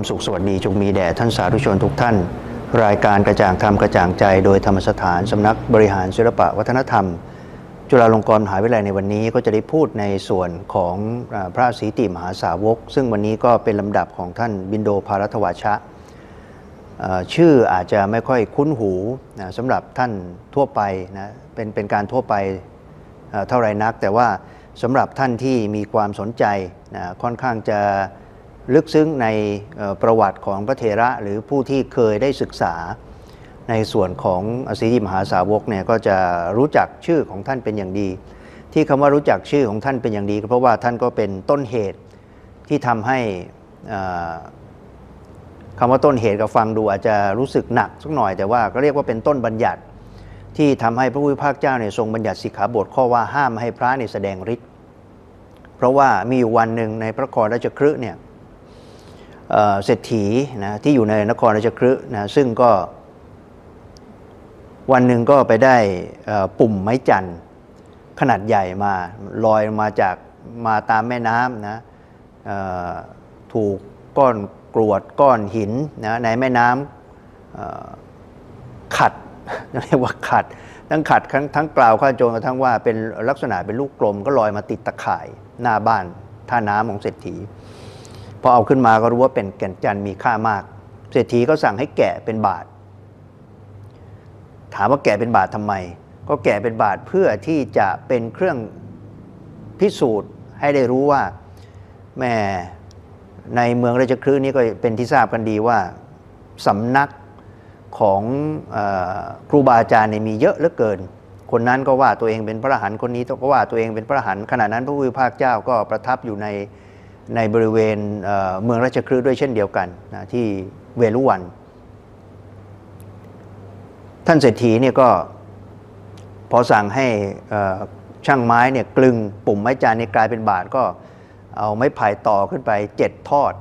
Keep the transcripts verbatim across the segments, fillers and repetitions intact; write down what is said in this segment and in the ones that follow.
สุขสวัสดีจงมีแด่ท่านสาธุชนทุกท่านรายการกระจ่างธรรมกระจ่างใจโดยธรรมสถานสำนักบริหารศิลปะวัฒนธรรมจุฬาลงกรณ์มหาวิทยาลัยในวันนี้ก็จะได้พูดในส่วนของพระสีติมหาสาวกซึ่งวันนี้ก็เป็นลำดับของท่านบิณโดภารัตวาชะชื่ออาจจะไม่ค่อยคุ้นหูนะสำหรับท่านทั่วไปนะเป็นเป็นการทั่วไปเท่าไรนักแต่ว่าสำหรับท่านที่มีความสนใจนะค่อนข้างจะลึกซึ้งในประวัติของพระเถระหรือผู้ที่เคยได้ศึกษาในส่วนของอสีติมหาสาวกเนี่ยก็จะรู้จักชื่อของท่านเป็นอย่างดีที่คำว่ารู้จักชื่อของท่านเป็นอย่างดีก็เพราะว่าท่านก็เป็นต้นเหตุที่ทำให้คำว่าต้นเหตุกับฟังดูอาจจะรู้สึกหนักสักหน่อยแต่ว่าก็เรียกว่าเป็นต้นบัญญัติที่ทำให้พระผู้เป็นพระเจ้าเนี่ยทรงบัญญัติสิกขาบทข้อว่าห้ามให้พระเนี่ยแสดงฤทธิ์เพราะว่ามีอยู่วันหนึ่งในพระนครราชคฤห์เนี่ยเศรษฐีนะที่อยู่ในนครราชคฤห์นะซึ่งก็วันหนึ่งก็ไปได้ปุ่มไม้จันทร์ขนาดใหญ่มาลอยมาจากมาตามแม่น้ำนะถูกก้อนกรวดก้อนหินนะในแม่น้ำขัดเรียกว่าขัดทั้งขัดทั้งทั้งกล่าวข้าโจรกระทั่งว่าเป็นลักษณะเป็นลูกกลมก็ลอยมาติดตะข่ายหน้าบ้านท่าน้ำของเศรษฐีพอเอาขึ้นมาก็รู้ว่าเป็นแก่นจันทร์มีค่ามากเศรษฐีก็สั่งให้แกะเป็นบาทถามว่าแกะเป็นบาททำไมก็แกะเป็นบาทเพื่อที่จะเป็นเครื่องพิสูจน์ให้ได้รู้ว่าแม่ในเมืองราชคฤห์นี้ก็เป็นที่ทราบกันดีว่าสำนักของเอ่อครูบาอาจารย์เนี่ยมีเยอะเหลือเกินคนนั้นก็ว่าตัวเองเป็นพระอรหันต์คนนี้ก็ว่าตัวเองเป็นพระอรหันต์ขณะนั้นพระผู้เป็นพระเจ้าก็ประทับอยู่ในในบริเวณเอ่อเมืองราชคฤห์ด้วยเช่นเดียวกันนะที่เวฬุวันท่านเศรษฐีเนี่ยก็พอสั่งให้ช่างไม้เนี่ยกลึงปุ่มไม้จันทร์เนี่ยกลายเป็นบาทก็เอาไม้ไผ่ต่อขึ้นไปเจ็ดทอด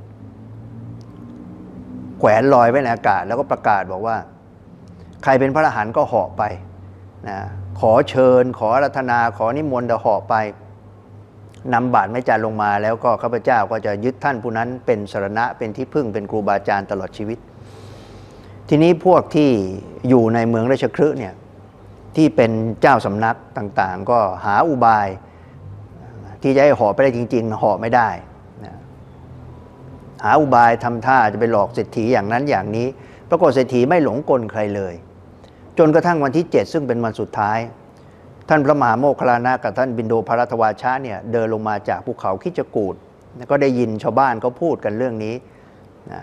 แขวนลอยไว้ในอากาศแล้วก็ประกาศบอกว่าใครเป็นพระอรหันต์ก็เหาะไปนะขอเชิญขออาราธนาขอนิมนต์เหาะไปนำบาทไม้จันทร์ลงมาแล้วก็ข้าพเจ้าก็จะยึดท่านผู้นั้นเป็นสรณะเป็นที่พึ่งเป็นครูบาอาจารย์ตลอดชีวิตทีนี้พวกที่อยู่ในเมืองราชคฤห์เนี่ยที่เป็นเจ้าสำนักต่างๆก็หาอุบายที่จะให้เหาะไปได้จริงๆเหาะไม่ได้นะหาอุบายทำท่าจะไปหลอกเศรษฐีอย่างนั้นอย่างนี้ปรากฏเศรษฐีไม่หลงกลใครเลยจนกระทั่งวันที่เจ็ดซึ่งเป็นวันสุดท้ายท่านพระมหาโมคคัลลานะกับท่านบิณโดภารัตวาชะเนี่ยเดินลงมาจากภูเขาคิจกูฏก็ได้ยินชาวบ้านเขาพูดกันเรื่องนี้นะ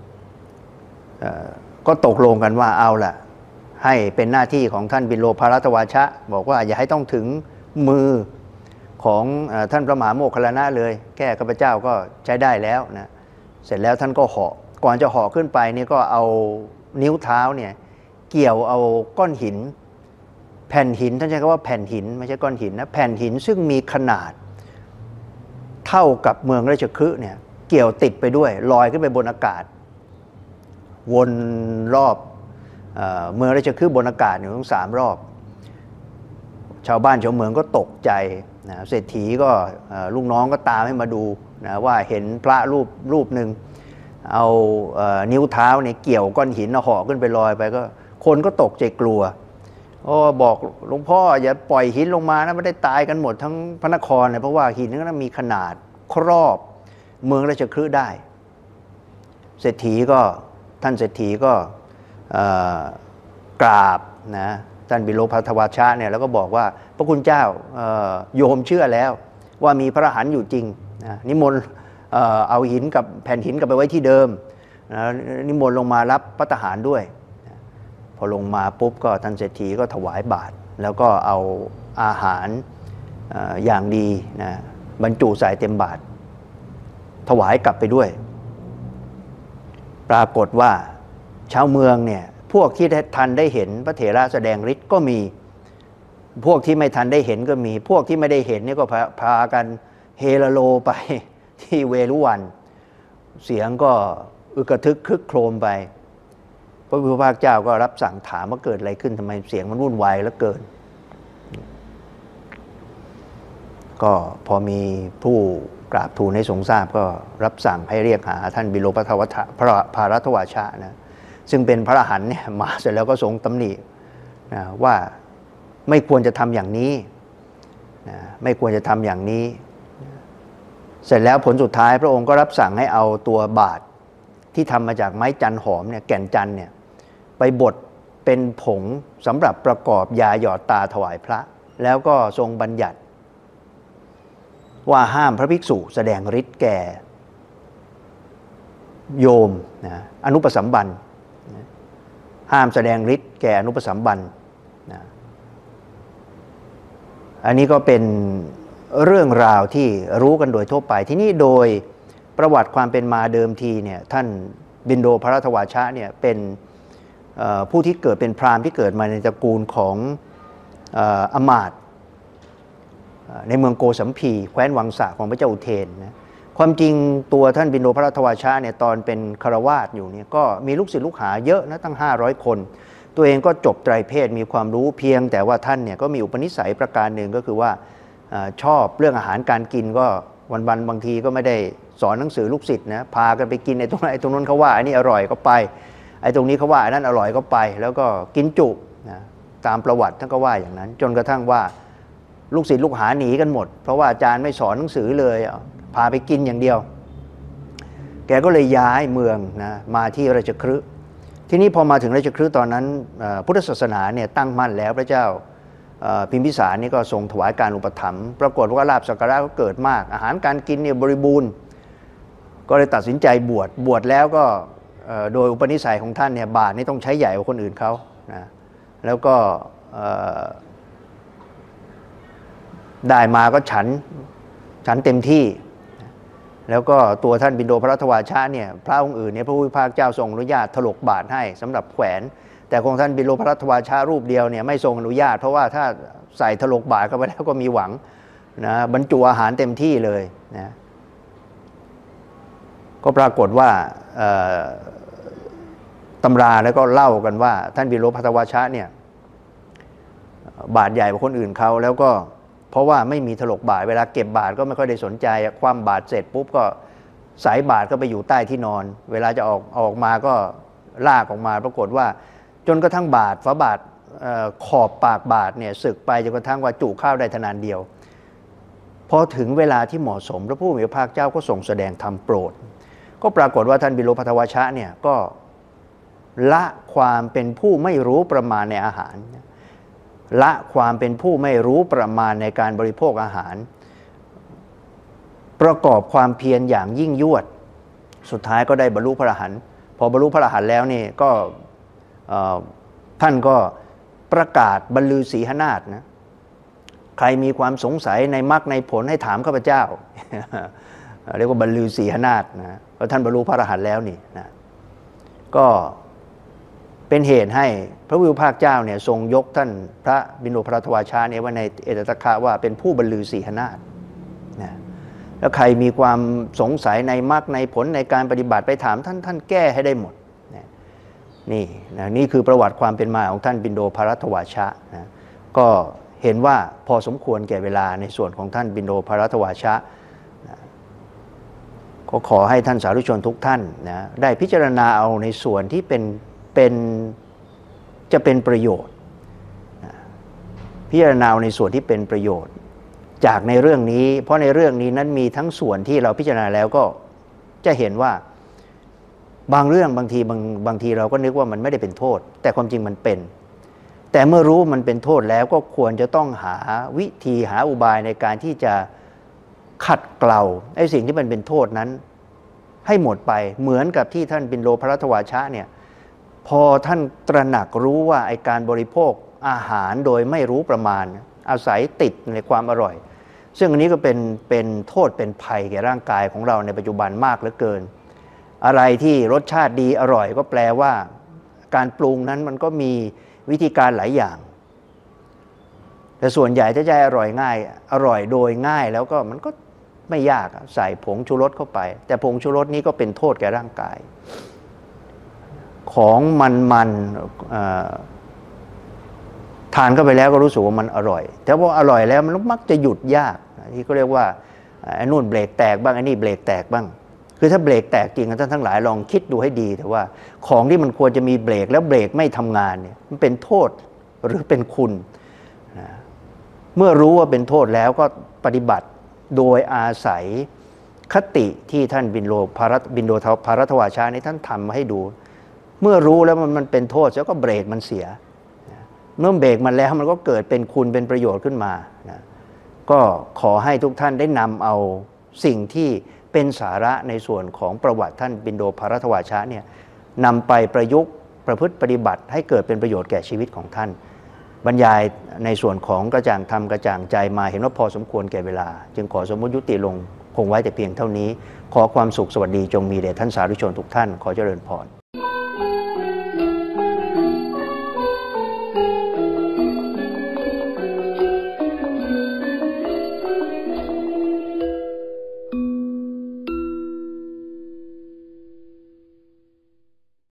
ก็ตกลงกันว่าเอาล่ะให้เป็นหน้าที่ของท่านบิณโดภารัตวาชะบอกว่าอย่าให้ต้องถึงมือของท่านพระมหาโมคคัลลานะเลยแค่ข้าพเจ้าก็ใช้ได้แล้วนะเสร็จแล้วท่านก็เหาะก่อนจะเหาะขึ้นไปนี่ก็เอานิ้วเท้าเนี่ยเกี่ยวเอาก้อนหินแผ่นหินท่านใช้คำว่าแผ่นหินไม่ใช่ก้อนหินนะแผ่นหินซึ่งมีขนาดเท่ากับเมืองราชคฤห์เนี่ยเกี่ยวติดไปด้วยลอยขึ้นไปบนอากาศวนรอบเมืองราชคฤห์บนอากาศอยู่ทั้งสามรอบชาวบ้านชาวเมืองก็ตกใจนะเศรษฐีก็ลูกน้องก็ตามให้มาดูนะว่าเห็นพระรูปรูปหนึ่งเอานิ้วเท้าเนี่ยเกี่ยวก้อนหินเหาะขึ้นไปลอยไปก็คนก็ตกใจกลัวโอ้บอกหลวงพ่ออย่าปล่อยหินลงมานะไม่ได้ตายกันหมดทั้งพระนครเลยเพราะว่าหินนั้นมีขนาดครอบเมืองราชคฤห์ได้เศรษฐีก็ท่านเศรษฐีก็กราบนะท่านบิณโดภารัตวาชะเนี่ยแล้วก็บอกว่าพระคุณเจ้าโยมเชื่อแล้วว่ามีพระอรหันต์อยู่จริงนะนิมนต์เอาหินกับแผ่นหินกลับไปไว้ที่เดิมนะนิมนต์ลงมารับพระทหารด้วยนะพอลงมาปุ๊บก็ท่านเศรษฐีก็ถวายบาตรแล้วก็เอาอาหารอย่างดีนะบรรจุใส่เต็มบาตรถวายกลับไปด้วยปรากฏว่าชาวเมืองเนี่ยพวกที่ทันได้เห็นพระเถระแสดงฤทธิ์ก็มีพวกที่ไม่ทันได้เห็นก็มีพวกที่ไม่ได้เห็นนี่ก็พาพากันเฮลโลไปที่เวฬุวันเสียงก็อึกระทึกคึกโครมไปพระผู้เป็นพระเจ้าก็รับสั่งถามว่าเกิดอะไรขึ้นทำไมเสียงมันวุ่นวายเหลือเกิน ก็พอมีผู้กราบทูลให้ทรงทราบก็รับสั่งให้เรียกหาท่านบิโลปทวัฏพระภารัตวาชะนะซึ่งเป็นพระอรหันต์เนี่ยมาเสร็จแล้วก็ทรงตำหนินะว่าไม่ควรจะทำอย่างนี้นะไม่ควรจะทำอย่างนี้เสร็จแล้วผลสุดท้ายพระองค์ก็รับสั่งให้เอาตัวบาทที่ทำมาจากไม้จันหอมเนี่ยแก่นจันเนี่ยไปบดเป็นผงสำหรับประกอบยาหยอดตาถวายพระแล้วก็ทรงบัญญัติว่าห้ามพระภิกษุแสดงฤทธิ์แก่โยมนะอนุปสัมบันนะห้ามแสดงฤทธิ์แก่อนุปสัมบันนะอันนี้ก็เป็นเรื่องราวที่รู้กันโดยทั่วไปที่นี่โดยประวัติความเป็นมาเดิมทีเนี่ยท่านบินโดภรัตวาชะเนี่ยเป็นผู้ที่เกิดเป็นพราหมณ์ที่เกิดมาในตระกูลของอมาตย์ในเมืองโกสัมพีแคว้นวังสะของพระเจ้าอุเทนนะความจริงตัวท่านบินโดภรัตวาชะเนี่ยตอนเป็นคฤหัสถ์อยู่เนี่ยก็มีลูกศิษย์ลูกหาเยอะนะตั้งห้าร้อยคนตัวเองก็จบไตรเพศมีความรู้เพียงแต่ว่าท่านเนี่ยก็มีอุปนิสัยประการหนึ่งก็คือว่าชอบเรื่องอาหารการกินก็วันๆบางทีก็ไม่ได้สอนหนังสือลูกศิษย์นะพากันไปกินไอ้ตรงไอ้ตรงนั้นเขาว่าไอ้นี่อร่อยก็ไปไอ้ตรงนี้เขาว่าไอ้นั่นอร่อยก็ไปแล้วก็กินจุนะตามประวัติท่านก็ว่าอย่างนั้นจนกระทั่งว่าลูกศิษย์ลูกหาหนีกันหมดเพราะว่าอาจารย์ไม่สอนหนังสือเลยพาไปกินอย่างเดียวแกก็เลยย้ายเมืองนะมาที่ราชคฤห์ที่นี้พอมาถึงราชคฤห์ตอนนั้นพุทธศาสนาเนี่ยตั้งมั่นแล้วพระเจ้าพิมพิสารนี่ก็ทรงถวายการอุปถัมภ์ปรากฏว่าลาภสักการะก็เกิดมากอาหารการกินเนี่ยบริบูรณ์ก็เลยตัดสินใจบวชบวชแล้วก็โดยอุปนิสัยของท่านเนี่ยบาตรนี่ต้องใช้ใหญ่กว่าคนอื่นเขานะแล้วก็ได้มาก็ฉันฉันเต็มที่แล้วก็ตัวท่านบินโดภรัตวาชะเนี่ยพระองค์อื่นเนี่ยพระผู้เป็นพระเจ้าทรงอนุญาตถลกบาตรให้สำหรับแขวนแต่ของท่านบินโดภรัตวาชะรูปเดียวเนี่ยไม่ทรงอนุญาตเพราะว่าถ้าใส่ถลกบาตรเข้าไปแล้วก็มีหวังนะบรรจุอาหารเต็มที่เลยนะก็ปรากฏว่าตำราแล้วก็เล่ากันว่าท่านบิโลภัตวาชะเนี่ยบาตรใหญ่กว่าคนอื่นเขาแล้วก็เพราะว่าไม่มีถลกบาตรเวลาเก็บบาตรก็ไม่ค่อยได้สนใจคว่ำบาตรเสร็จปุ๊บก็สายบาตรก็ไปอยู่ใต้ที่นอนเวลาจะออกออกมาก็ลากออกมาปรากฏว่าจนกระทั่งบาตรฝาบาตรขอบปากบาตรเนี่ยสึกไปจนกระทั่งว่าจุข้าวได้ทนานเดียวพอถึงเวลาที่เหมาะสมพระผู้มีพระภาคเจ้าก็ทรงแสดงธรรมโปรดก็ปรากฏว่าท่านบิโลภัตวาชะเนี่ยก็ละความเป็นผู้ไม่รู้ประมาณในอาหารละความเป็นผู้ไม่รู้ประมาณในการบริโภคอาหารประกอบความเพียรอย่างยิ่งยวดสุดท้ายก็ได้บรรลุพระอรหันต์พอบรรลุพระอรหันต์แล้วนี่ก็ท่านก็ประกาศบรรลือศีหนาฏนะใครมีความสงสัยในมรรคในผลให้ถามข้าพเจ้า เรียกว่าบรรลือศีหนาฏนะเพราะท่านบรรลุพระอรหันต์แล้วนี่นะก็เป็นเหตุให้พระผู้เป็นพระภาคเจ้าเนี่ยทรงยกท่านพระบิณฑภัตวาชะเนี่ยว่าในเอตตัคคะว่าเป็นผู้บรรลือศีหนาฏนะแล้วใครมีความสงสัยในมรรคในผลในการปฏิบัติไปถามท่านท่านแก้ให้ได้หมดนะนี่นะนี่คือประวัติความเป็นมาของท่านบิณฑภัตวาชะนะก็เห็นว่าพอสมควรแก่เวลาในส่วนของท่านบิณฑภัตวาชะนะก็ขอให้ท่านสาธุชนทุกท่านนะได้พิจารณาเอาในส่วนที่เป็นเป็นจะเป็นประโยชน์พิจารณาในส่วนที่เป็นประโยชน์จากในเรื่องนี้เพราะในเรื่องนี้นั้นมีทั้งส่วนที่เราพิจารณาแล้วก็จะเห็นว่าบางเรื่องบางทีบางบางทีเราก็นึกว่ามันไม่ได้เป็นโทษแต่ความจริงมันเป็นแต่เมื่อรู้มันเป็นโทษแล้วก็ควรจะต้องหาวิธีหาอุบายในการที่จะขัดเกลาไอ้สิ่งที่มันเป็นโทษนั้นให้หมดไปเหมือนกับที่ท่านบิณฑภัตวาชะเนี่ยพอท่านตระหนักรู้ว่าไอ้การบริโภคอาหารโดยไม่รู้ประมาณอาศัยติดในความอร่อยซึ่งอันนี้ก็เป็นเป็นโทษเป็นภัยแก่ร่างกายของเราในปัจจุบันมากเหลือเกินอะไรที่รสชาติดีอร่อยก็แปลว่าการปรุงนั้นมันก็มีวิธีการหลายอย่างแต่ส่วนใหญ่ถ้าจะอร่อยง่ายอร่อยโดยง่ายแล้วก็มันก็ไม่ยากใส่ผงชูรสเข้าไปแต่ผงชูรสนี้ก็เป็นโทษแก่ร่างกายของมันมันทานเข้าไปแล้วก็รู้สึกว่ามันอร่อยแต่พออร่อยแล้วมันมักจะหยุดยากที่เขาเรียกว่าไอ้นู่นเบรกแตกบ้างไอ้นี่เบรกแตกบ้างคือถ้าเบรกแตกจริงท่านทั้งหลายลองคิดดูให้ดีแต่ว่าของที่มันควรจะมีเบรกแล้วเบรกไม่ทำงานเนี่ยมันเป็นโทษหรือเป็นคุณนะเมื่อรู้ว่าเป็นโทษแล้วก็ปฏิบัติโดยอาศัยคติที่ท่านบินโลภารบินโดภารัตวาชานี้ท่านทำมาให้ดูเมื่อรู้แล้วมันมันเป็นโทษแล้วก็เบรกมันเสียเมื่อเบรกมันแล้วมันก็เกิดเป็นคุณเป็นประโยชน์ขึ้นมานะก็ขอให้ทุกท่านได้นำเอาสิ่งที่เป็นสาระในส่วนของประวัติท่านบินโดภารัตวาชาเนี่ยนำไปประยุกต์ประพฤติปฏิบัติให้เกิดเป็นประโยชน์แก่ชีวิตของท่านบรรยายในส่วนของกระจ่างธรรมกระจ่างใจมาเห็นว่าพอสมควรแก่เวลาจึงขอสมมุติยุติลงคงไว้แต่เพียงเท่านี้ขอความสุขสวัสดีจงมีแด่ท่านสาธุชนทุกท่านขอเจริญพร